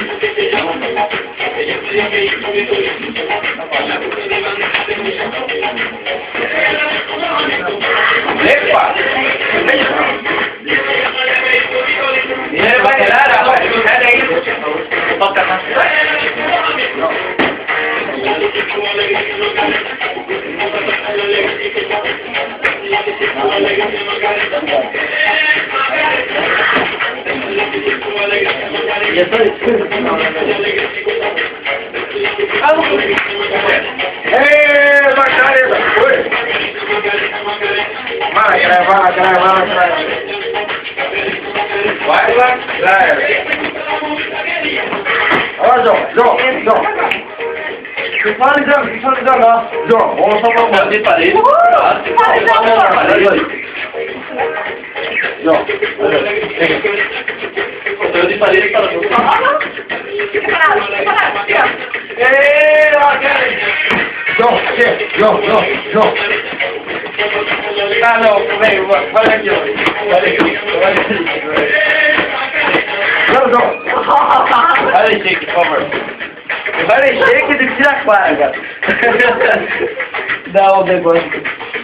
¡Epa! Viene para quedar, agua, dale ahí. Toca más. No. Ya estoy. Olha shake, por favor. Olha shake de tira quadra. Dá o negócio.